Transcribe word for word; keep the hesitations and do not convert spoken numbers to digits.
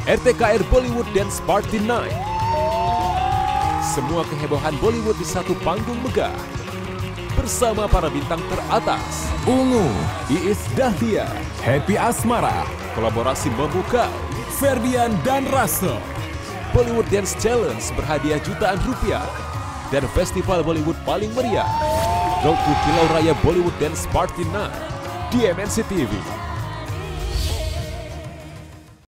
R T K R Bollywood Dance Party Night. Semua kehebohan Bollywood di satu panggung megah. Bersama para bintang teratas. Ungu, Iis Dahlia, Happy Asmara, Kolaborasi memukau. Ferdian dan Russell. Bollywood Dance Challenge berhadiah jutaan rupiah. Dan festival Bollywood paling meriah. Road to Kilau Raya Bollywood Dance Party Night di M N C T V.